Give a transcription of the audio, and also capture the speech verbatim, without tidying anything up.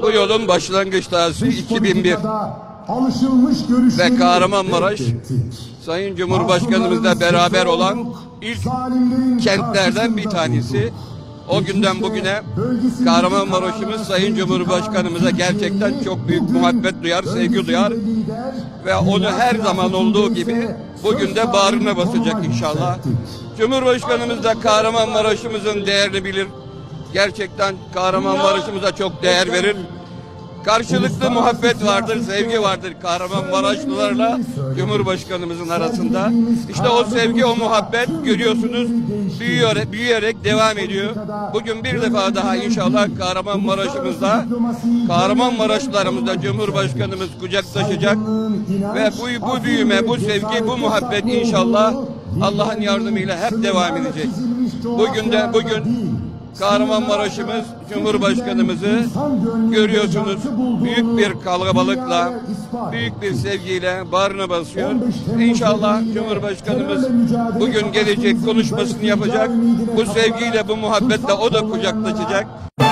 Bu yolun başlangıç tarihi iki bin bir alışılmış ve Kahramanmaraş Sayın Cumhurbaşkanımızla beraber olan ilk kentlerden bir tanesi. O günden bugüne Kahramanmaraş'ımız Sayın Cumhurbaşkanımıza gerçekten çok büyük muhabbet duyar, sevgi duyar ve onu her zaman olduğu gibi bugün de bağrına basacak inşallah. Cumhurbaşkanımız da Kahramanmaraş'ımızın değerini bilir. Gerçekten Kahramanmaraş'ımıza çok değer verir. Karşılıklı muhabbet vardır, sevgi vardır Kahramanmaraşlılarla Cumhurbaşkanımızın arasında. İşte o sevgi, o muhabbet görüyorsunuz büyüyerek, büyüyerek devam ediyor. Bugün bir defa daha inşallah Kahramanmaraş'ımızda, Kahramanmaraşlılarımızda Cumhurbaşkanımız kucaklaşacak ve bu, bu büyüme, bu sevgi, bu muhabbet inşallah Allah'ın yardımıyla hep devam edecek. Bugün de bugün Kahramanmaraş'ımız Cumhurbaşkanımızı görüyorsunuz büyük bir kalabalıkla, büyük bir sevgiyle bağrına basıyor. İnşallah Cumhurbaşkanımız bugün gelecek, konuşmasını yapacak. Bu sevgiyle, bu muhabbetle o da kucaklaşacak.